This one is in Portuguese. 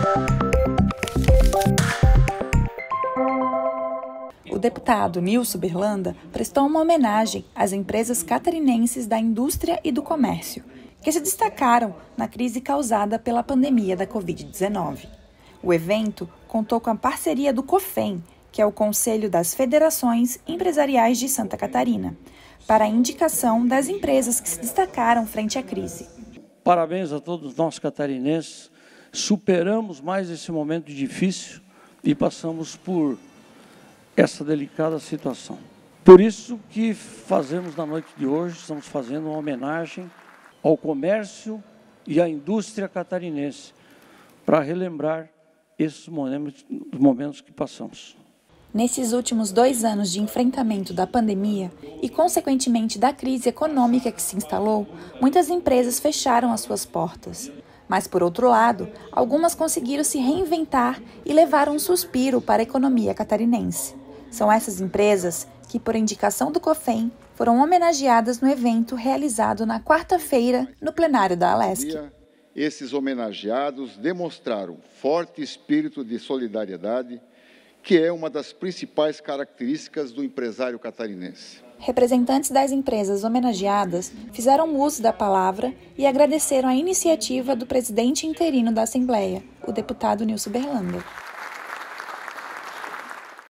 O deputado Nilson Berlanda prestou uma homenagem às empresas catarinenses da indústria e do comércio, que se destacaram na crise causada pela pandemia da Covid-19. O evento contou com a parceria do COFEM, que é o Conselho das Federações Empresariais de Santa Catarina, para a indicação das empresas que se destacaram frente à crise. Parabéns a todos nós catarinenses, superamos mais esse momento difícil e passamos por essa delicada situação. Por isso que fazemos na noite de hoje, estamos fazendo uma homenagem ao comércio e à indústria catarinense, para relembrar esses momentos que passamos. Nesses últimos 2 anos de enfrentamento da pandemia e, consequentemente, da crise econômica que se instalou, muitas empresas fecharam as suas portas. Mas, por outro lado, algumas conseguiram se reinventar e levar um suspiro para a economia catarinense. São essas empresas que, por indicação do COFEM, foram homenageadas no evento realizado na quarta-feira no plenário da Alesc. Esses homenageados demonstraram forte espírito de solidariedade, que é uma das principais características do empresário catarinense. Representantes das empresas homenageadas fizeram uso da palavra e agradeceram a iniciativa do presidente interino da Assembleia, o deputado Nilson Berlanda.